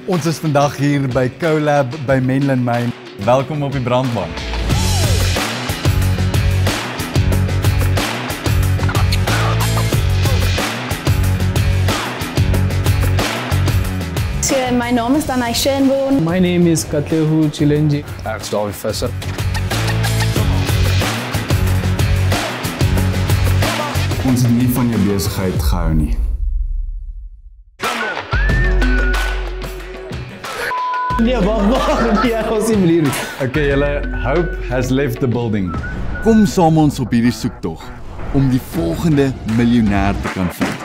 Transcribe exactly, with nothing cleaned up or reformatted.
Ons is vandag hier by Colab by Menlyn Maine. Welkom op die brandbaan. So, my naam is Danai Schoenborn. My name is Katlehu Chilenji. Ek is Dawie Visser. Ons het nie van jou besigheid gehou nie. Nee, maar waar nie, ons nie hier. Okay, julle, hope has left the building. Kom saam ons op hierdie soektog om die volgende miljonair te kan vind.